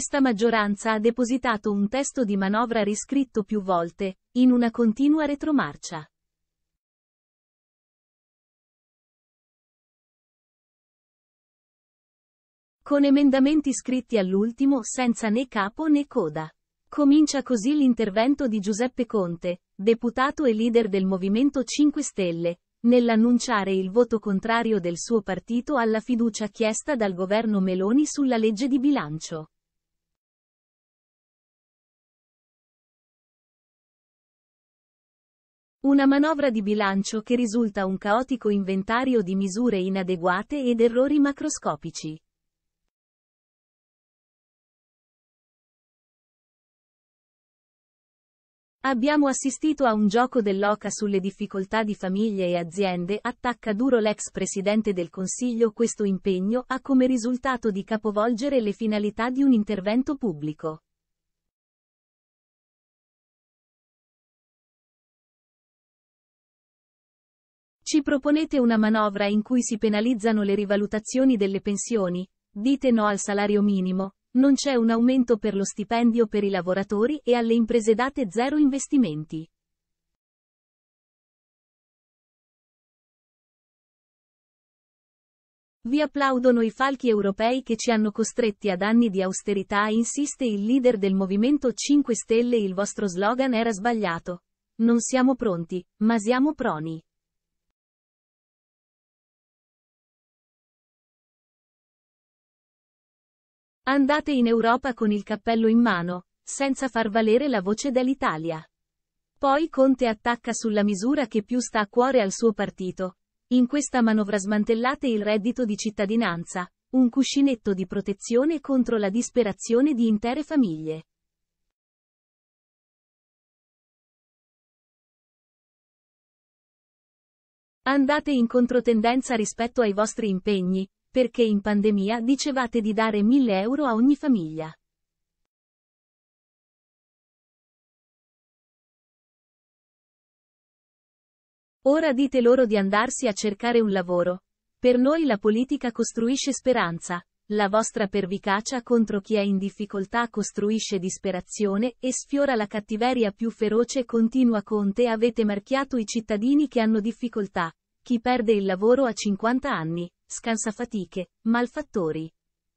Questa maggioranza ha depositato un testo di manovra riscritto più volte, in una continua retromarcia. Con emendamenti scritti all'ultimo senza né capo né coda. Comincia così l'intervento di Giuseppe Conte, deputato e leader del Movimento 5 Stelle, nell'annunciare il voto contrario del suo partito alla fiducia chiesta dal governo Meloni sulla legge di bilancio. Una manovra di bilancio che risulta un caotico inventario di misure inadeguate ed errori macroscopici. Abbiamo assistito a un gioco dell'oca sulle difficoltà di famiglie e aziende, attacca duro l'ex Presidente del Consiglio. Questo impegno ha come risultato di capovolgere le finalità di un intervento pubblico. Ci proponete una manovra in cui si penalizzano le rivalutazioni delle pensioni, dite no al salario minimo, non c'è un aumento per lo stipendio per i lavoratori e alle imprese date zero investimenti. Vi applaudono i falchi europei che ci hanno costretti ad anni di austerità, insiste il leader del Movimento 5 Stelle. Il vostro slogan era sbagliato. Non siamo pronti, ma siamo proni. Andate in Europa con il cappello in mano, senza far valere la voce dell'Italia. Poi Conte attacca sulla misura che più sta a cuore al suo partito. In questa manovra smantellate il reddito di cittadinanza, un cuscinetto di protezione contro la disperazione di intere famiglie. Andate in controtendenza rispetto ai vostri impegni, perché in pandemia dicevate di dare 1.000 euro a ogni famiglia. Ora dite loro di andarsi a cercare un lavoro. Per noi la politica costruisce speranza, la vostra pervicacia contro chi è in difficoltà costruisce disperazione e sfiora la cattiveria più feroce. Continua Conte: avete marchiato i cittadini che hanno difficoltà, chi perde il lavoro a 50 anni, scansafatiche, malfattori.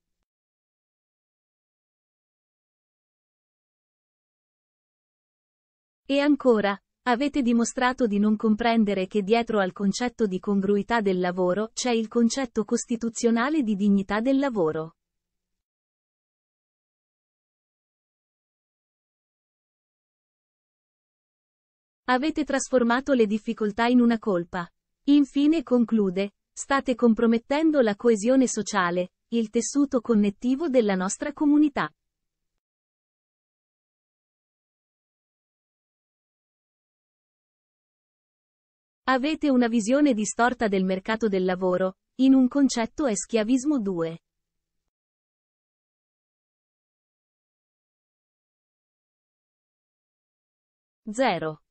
E ancora, avete dimostrato di non comprendere che dietro al concetto di congruità del lavoro c'è il concetto costituzionale di dignità del lavoro. Avete trasformato le difficoltà in una colpa. Infine conclude: state compromettendo la coesione sociale, il tessuto connettivo della nostra comunità. Avete una visione distorta del mercato del lavoro, in un concetto è schiavismo 2. 0.